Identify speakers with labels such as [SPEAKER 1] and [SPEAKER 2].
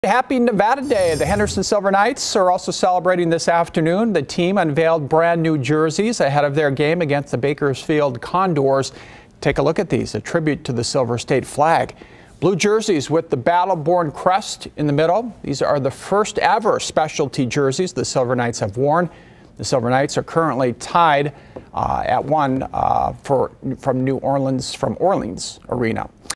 [SPEAKER 1] Happy Nevada Day. The Henderson Silver Knights are also celebrating this afternoon. The team unveiled brand new jerseys ahead of their game against the Bakersfield Condors. Take a look at these, a tribute to the Silver State flag. Blue jerseys with the battle-born crest in the middle. These are the first ever specialty jerseys the Silver Knights have worn. The Silver Knights are currently tied at one from Orleans Arena.